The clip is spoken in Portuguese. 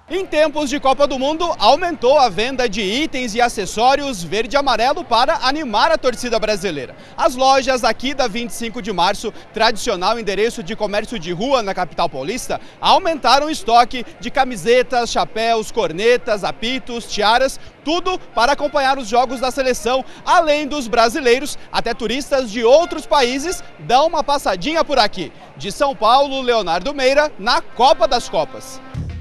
Em tempos de Copa do Mundo, aumentou a venda de itens e acessórios verde e amarelo para animar a torcida brasileira. As lojas aqui da 25 de março, tradicional endereço de comércio de rua na capital paulista, aumentaram o estoque de camisetas, chapéus, cornetas, apitos, tiaras, tudo para acompanhar os jogos da seleção. Além dos brasileiros, até turistas de outros países dão uma passadinha por aqui. De São Paulo, Leonardo Meira, na Copa das Copas.